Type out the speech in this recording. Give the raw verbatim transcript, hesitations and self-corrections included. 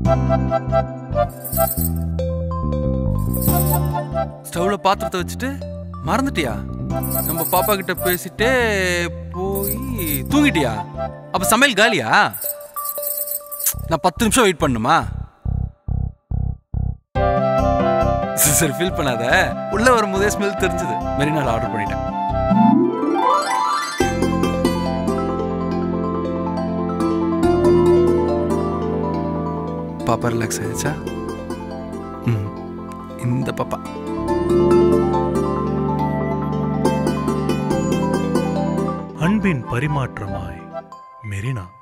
ஸ்டவ்ல பாத்திரத்தை வச்சுட்டு மறந்துட்டியா? நம்ம பாப்பா கிட்ட பேசிட்டே போய் தூங்கிட்டியா? அப்ப சமையல் காலியா? நான் பத்து நிமிஷம் வெயிட் பண்ணுமா? சரி ஃபீல் பண்ணாத. உள்ள வரும்போதே ஸ்மெல் தெரிஞ்சது. மெரினால ஆர்டர் பண்ணிட்டேன். பாப்பா ரிலாக்ஸ் ஆயிடுச்சா? ம், இந்த பாப்பா அன்பின் பரிமாற்றமாய் மெரினா.